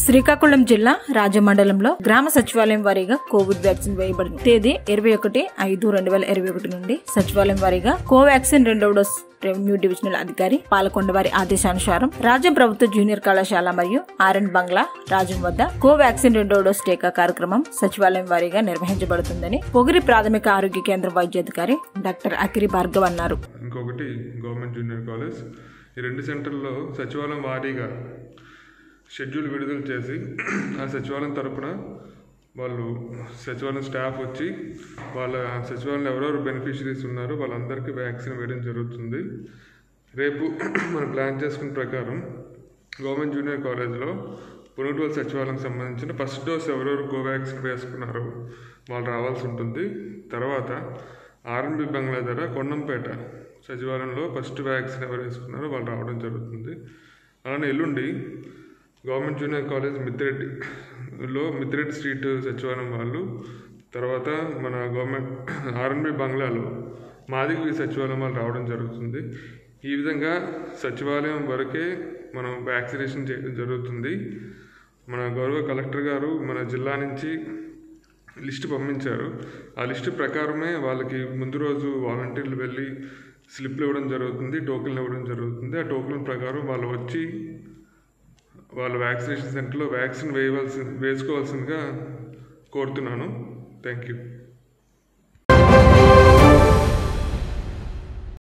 శ్రీకాకుళం జిల్లా రాజమండలంలో గ్రామ సచివాలయం వారీగా కోవిడ్ వ్యాక్సిన్ వేయబడింది. తేదీ 21/5/2021 నుండి సచివాలయం వారీగా కోవాక్సిన్ రెండవ డోస్ రెవెన్యూ డివిజనల్ అధికారి పాలకొండ వారి ఆదేశానుసారం రాజం ప్రభుత్వ జూనియర్ కళాశాల మరియు ఆర్ఎన్ బంగ్లా రాజం వద్ద కోవాక్సిన్ రెండవ డోస్ టీకా కార్యక్రమం సచివాలయం వారీగా నిర్వహించబడుతుందని పొగిరి ప్రాథమిక ఆరోగ్య కేంద్ర వైద్యాధికారి డాక్టర్ అకిరి భార్గవ్ అన్నారు. ఇంకొకటి గవర్నమెంట్ జూనియర్ కాలేజ్. ఈ రెండు సెంటర్లో సచివాలయం వారీగా షెడ్యూల్ విడుదల చేసి ఆ సచివాలయం తరపున వాళ్ళు సచివాలయం స్టాఫ్ వచ్చి వాళ్ళ సచివాలయంలో ఎవరెవరు బెనిఫిషరీస్ ఉన్నారో వాళ్ళందరికీ వ్యాక్సిన్ వేయడం జరుగుతుంది. రేపు మనం ప్లాన్ చేసుకున్న ప్రకారం గవర్నమెంట్ జూనియర్ కాలేజ్లో పునూటోల్ సచివాలయం సంబంధించిన ఫస్ట్ డోస్ ఎవరెవరు కోవాక్సిన్ వేసుకున్నారో వాళ్ళు రావాల్సి ఉంటుంది. తర్వాత ఆర్ఎన్బి బంగ్లా దగ్గర కొండంపేట సచివాలయంలో ఫస్ట్ వ్యాక్సిన్ ఎవరు వేసుకున్నారో వాళ్ళు రావడం జరుగుతుంది. అలానే ఎల్లుండి government junior college Mitreddy street సచివాలయం వాళ్ళు, తర్వాత మన గవర్నమెంట్ ఆర్ఎన్బి బంగ్లాలో మాదిగి సచివాలయం వాళ్ళు రావడం జరుగుతుంది. ఈ విధంగా సచివాలయం వరకే మనం వ్యాక్సినేషన్ చేయడం జరుగుతుంది. మన గౌరవ కలెక్టర్ గారు మన జిల్లా నుంచి లిస్టు పంపించారు. ఆ లిస్టు ప్రకారమే వాళ్ళకి ముందు రోజు వాలంటీర్లు వెళ్ళి స్లిప్లు ఇవ్వడం జరుగుతుంది, టోకెన్లు ఇవ్వడం జరుగుతుంది. ఆ టోకెన్ ప్రకారం వాళ్ళు వచ్చి వాళ్ళ వ్యాక్సినేషన్ సెంటర్లో వ్యాక్సిన్ వేసుకోవాల్సిందిగా కోరుతున్నాను. Thank you.